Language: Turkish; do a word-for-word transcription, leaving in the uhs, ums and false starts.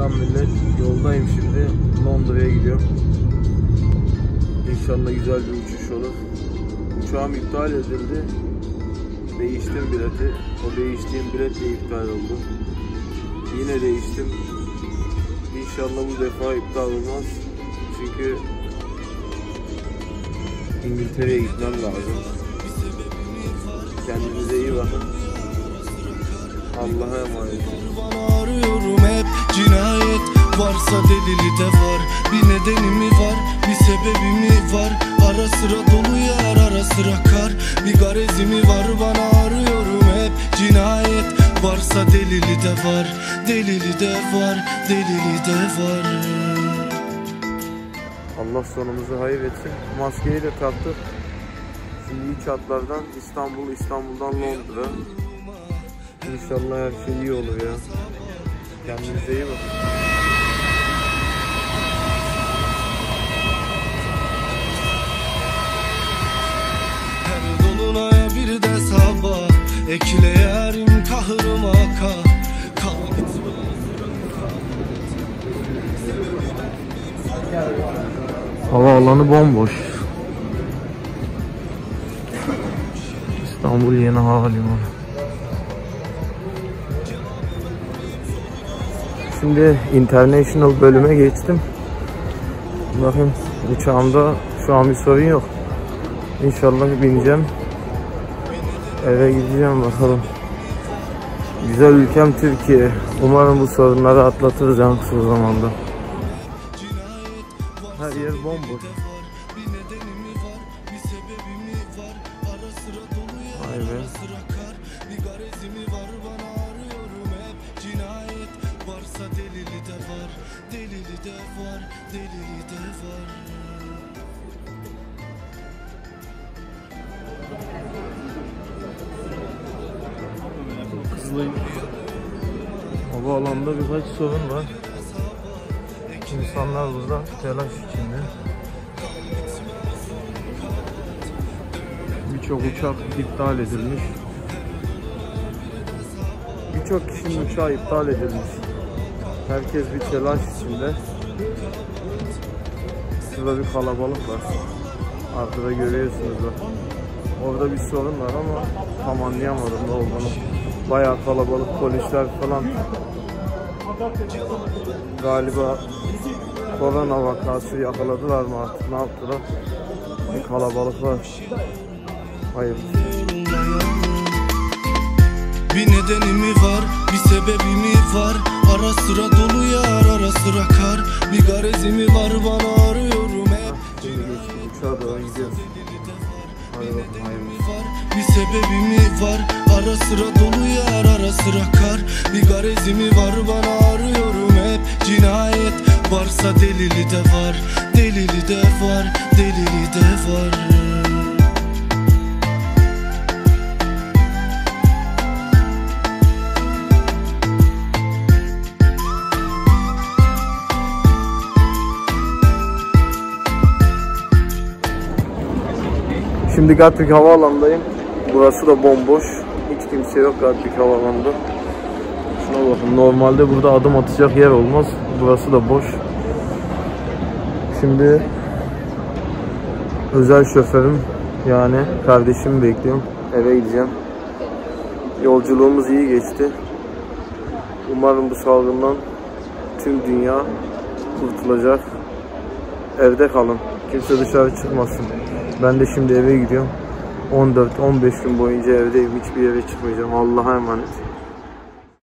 Selam millet. Yoldayım şimdi. Londra'ya gidiyorum. İnşallah güzel bir uçuş olur. Uçağım iptal edildi. Değiştim bileti. O değiştiğim bilet de iptal oldu. Yine değiştim. İnşallah bu defa iptal olmaz. Çünkü İngiltere'ye gitmem lazım. Kendinize iyi bakın. Allah'a emanet olun. Arıyorum hep cinayet, varsa delili de var. Bir nedeni mi var, bir sebebi mi var? Ara sıra dolu yar, ara sıra kar. Bir garezi mi var, bana arıyorum hep cinayet, varsa delili de var. Delili de var, delili de var. Allah sonumuzu hayır etsin. Maskeyi de taktık. Şimdi iç hatlardan İstanbul, İstanbul'dan Londra. İnşallah her şey iyi olur ya. Kendinize iyi bakın. Her dolunaya bir de sabah ekleyerim kahrıma kah. Havaalanı bomboş. İstanbul Yeni Havalimanı. Şimdi International bölüme geçtim. Bakın uçağımda şu an bir sorun yok. İnşallah bineceğim. Eve gideceğim bakalım. Güzel ülkem Türkiye. Umarım bu sorunları atlatırız en kısa zamanda. Her yer bomboş. Vay be. Varsa delili de var, delili de var, delili de var. Kızılayım. Havaalanında birkaç sorun var. İnsanlar burada telaş içinde. Birçok uçak iptal edilmiş. Birçok kişinin uçağı iptal edilmiş. Herkes bir telaş içinde. Şurada bir kalabalık var. Arkada görüyorsunuz da. Orada bir sorun var ama tam anlayamadım ne olduğunu. Bayağı kalabalık, polisler falan. Galiba korona vakası yakaladılar mı artık, ne yaptılar? Bir kalabalık var. Hayır. Bir nedeni mi var, bir sebebi mi var? Ara sıra dolu yar, ara sıra kar. Bir garezi mi var, bana arıyorum hep. Şimdi geçti, uçağa doğru gidiyoruz. Hadi bakalım, hayır. Bir sebebi mi var? Ara sıra dolu yar, ara sıra kar. Bir garezi mi var, bana arıyorum hep cinayet, varsa delili de var. Delili de var, delili de var. Şimdi Gatwick Havaalanı'ndayım. Burası da bomboş. Hiç kimse yok Gatwick Havaalanı'nda. Şuna bakın. Normalde burada adım atacak yer olmaz. Burası da boş. Şimdi özel şoförüm yani kardeşimi bekliyorum. Eve gideceğim. Yolculuğumuz iyi geçti. Umarım bu salgından tüm dünya kurtulacak. Evde kalın. Kimse dışarı çıkmasın. Ben de şimdi eve gidiyorum. on dört on beş gün boyunca evdeyim. Hiçbir yere çıkmayacağım. Allah'a emanet.